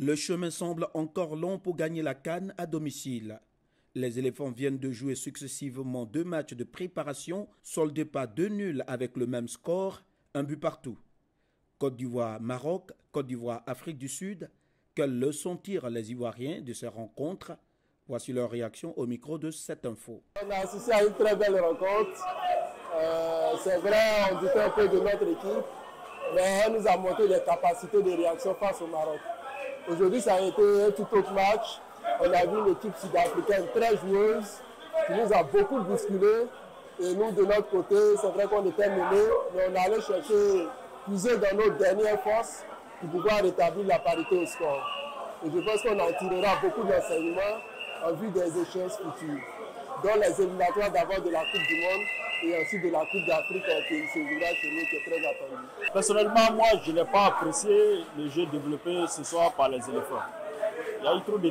Le chemin semble encore long pour gagner la CAN à domicile. Les éléphants viennent de jouer successivement 2 matchs de préparation, soldés par 2 nuls avec le même score, 1 but partout. Côte d'Ivoire-Maroc, Côte d'Ivoire-Afrique du Sud, quelles leçons tirent les Ivoiriens de ces rencontres? Voici leur réaction au micro de cette info. On a assisté à une très belle rencontre. C'est vrai, on doutait un peu de notre équipe, mais elle nous a montré des capacités de réaction face au Maroc. Aujourd'hui, ça a été un tout autre match. On a vu une équipe sud-africaine très joueuse qui nous a beaucoup bousculé. Et nous, de notre côté, c'est vrai qu'on était menés, mais on allait chercher, puiser dans nos dernières forces pour pouvoir rétablir la parité au score. Et je pense qu'on en tirera beaucoup d'enseignements en vue des échéances futures, dont les éliminatoires d'avant de la Coupe du Monde et ensuite de la Coupe d'Afrique qui se jouera chez nous, qui est très attendu. Personnellement, moi, je n'ai pas apprécié le jeu développé ce soir par les éléphants. Il y a eu trop de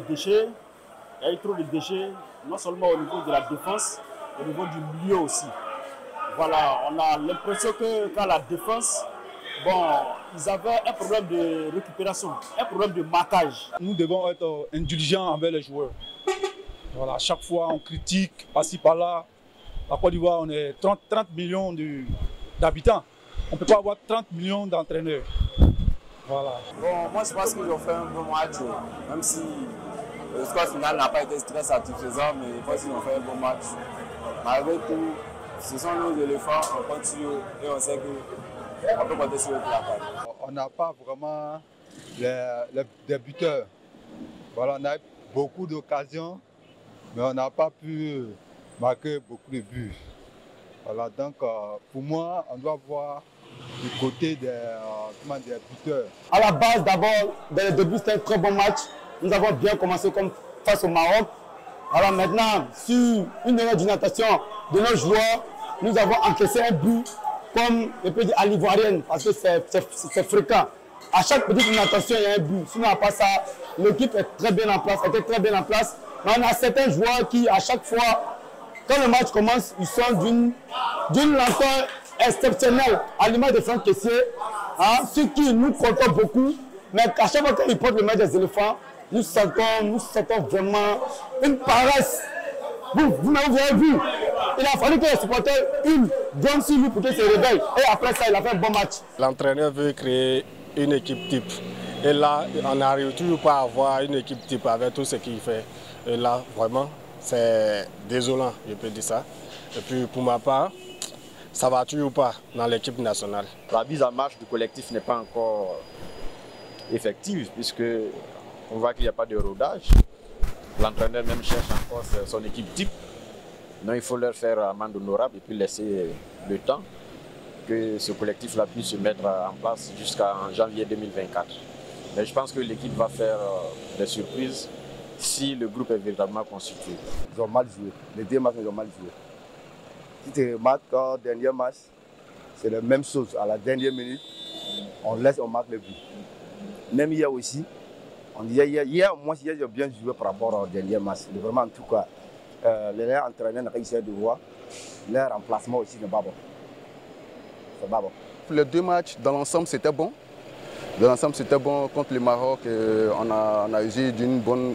déchets, non seulement au niveau de la défense, au niveau du milieu aussi. Voilà, on a l'impression que quand la défense, ils avaient un problème de récupération, un problème de marquage. Nous devons être indulgents envers les joueurs. Voilà, chaque fois on critique, par-ci par-là. À Côte d'Ivoire, on est 30 millions d'habitants. On ne peut pas avoir 30 millions d'entraîneurs. Voilà. Bon, moi je pense qu'ils ont fait un bon match, même si le score final n'a pas été très satisfaisant, mais je pense qu'ils ont fait un bon match. Malgré tout, ce sont nos éléphants, on continue et on sait qu'on peut compter sur le travail. On n'a pas vraiment des buteurs. Voilà, on a eu beaucoup d'occasions, mais on n'a pas pu marquer beaucoup de buts. Voilà, donc pour moi, on doit voir du côté des buteurs. À la base, d'abord, dès le début, c'était un très bon match. Nous avons bien commencé comme face au Maroc. Alors maintenant, sur une erreur d'une natation de nos joueurs, nous avons encaissé un but comme je peux dire à l'ivoirienne, parce que c'est fréquent. À chaque petite natation, il y a un but. Sinon, à part ça, l'équipe est très bien en place, était très bien en place. Mais on a certains joueurs qui, à chaque fois, quand le match commence, ils sont d'une lenteur exceptionnelle, à l'image de Franck Kessié, ce qui nous comptons beaucoup. Mais à chaque fois qu'ils portent le match des éléphants, nous sentons vraiment une paresse. Vous m'avez vu, il a fallu que les supporters donnent sur lui pour qu'il se réveille. Et après ça, il a fait un bon match. L'entraîneur veut créer une équipe type. Et là, on n'arrive toujours pas à avoir une équipe type avec tout ce qu'il fait. Et là, vraiment, c'est désolant, je peux dire ça. Et puis pour ma part, ça ne va toujours pas dans l'équipe nationale. La mise en marche du collectif n'est pas encore effective, puisque on voit qu'il n'y a pas de rodage. L'entraîneur même cherche encore son équipe type. Donc il faut leur faire amende honorable et puis laisser le temps que ce collectif-là puisse se mettre en place jusqu'en janvier 2024. Mais je pense que l'équipe va faire des surprises si le groupe est véritablement constitué. Ils ont mal joué. Les 2 matchs, ils ont mal joué. Si tu remarques, au dernier match, c'est la même chose. À la dernière minute, on marque le but. Même hier aussi, hier, moi, j'ai bien joué par rapport au dernier match. Vraiment, en tout cas, les entraîneurs n'ont pas essayé de voir. Leur remplacement aussi n'est pas bon. C'est pas bon. Les 2 matchs, dans l'ensemble, c'était bon. Dans l'ensemble, c'était bon contre le Maroc. On a usé d'une bonne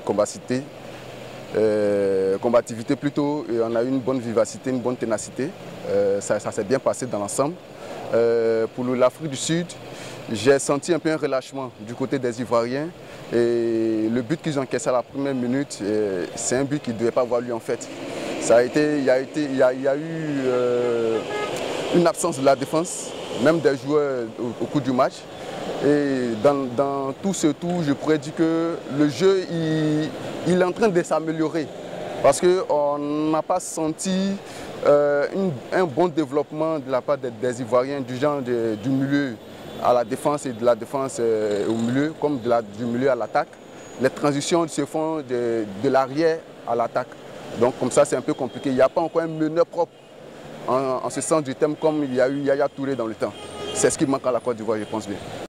combativité plutôt. Et on a eu une bonne vivacité, une bonne ténacité. Ça s'est bien passé dans l'ensemble. Pour l'Afrique du Sud, j'ai senti un peu un relâchement du côté des Ivoiriens. Et le but qu'ils ont encaissé à la première minute, c'est un but qui ne devait pas avoir lieu en fait. Il y a eu une absence de la défense, même des joueurs au cours du match. Et dans tout ce tout, je pourrais dire que le jeu il est en train de s'améliorer. Parce qu'on n'a pas senti un bon développement de la part des Ivoiriens, du genre du milieu à la défense et de la défense au milieu, comme du milieu à l'attaque. Les transitions se font de l'arrière à l'attaque. Donc comme ça, c'est un peu compliqué. Il n'y a pas encore un meneur propre en ce sens du thème comme il y a eu Yaya Touré dans le temps. C'est ce qui manque à la Côte d'Ivoire, je pense bien.